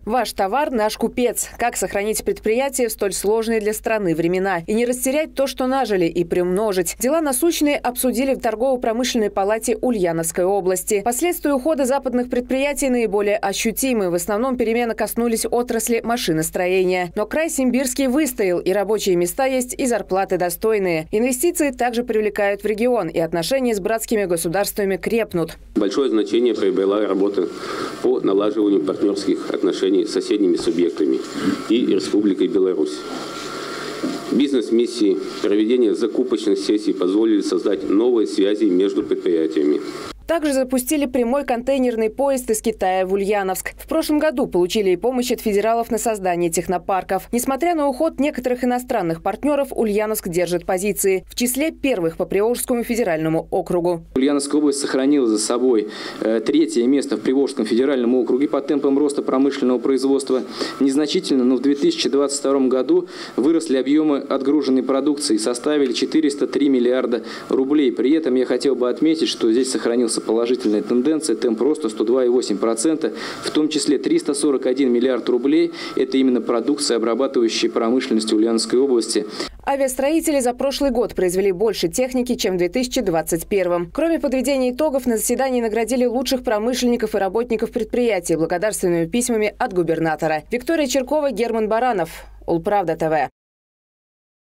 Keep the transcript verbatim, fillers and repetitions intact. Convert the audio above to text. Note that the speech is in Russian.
Ваш товар – наш купец. Как сохранить предприятие в столь сложные для страны времена и не растерять то, что нажили, и приумножить. Дела насущные обсудили в торгово-промышленной палате Ульяновской области. Последствия ухода западных предприятий наиболее ощутимы. В основном перемены коснулись отрасли машиностроения. Но край Симбирский выстоял, и рабочие места есть, и зарплаты достойные. Инвестиции также привлекают в регион, и отношения с братскими государствами крепнут. Большое значение приобрела работа по налаживанию партнерских отношений с соседними субъектами и Республикой Беларусь. Бизнес-миссии, проведение закупочных сессий позволили создать новые связи между предприятиями. Также запустили прямой контейнерный поезд из Китая в Ульяновск. В прошлом году получили и помощь от федералов на создание технопарков. Несмотря на уход некоторых иностранных партнеров, Ульяновск держит позиции. В числе первых по Приволжскому федеральному округу. Ульяновская область сохранила за собой третье место в Приволжском федеральном округе по темпам роста промышленного производства. Незначительно, но в две тысячи двадцать втором году выросли объемы отгруженной продукции и составили четыреста три миллиарда рублей. При этом я хотел бы отметить, что здесь сохранился положительная тенденция, темп роста сто два и восемь десятых процента, в том числе триста сорок один миллиард рублей. Это именно продукция обрабатывающей промышленности Ульяновской области. Авиастроители за прошлый год произвели больше техники, чем в две тысячи двадцать первом. Кроме подведения итогов, на заседании наградили лучших промышленников и работников предприятий благодарственными письмами от губернатора. Виктория Черкова, Герман Баранов. Улправда ТВ.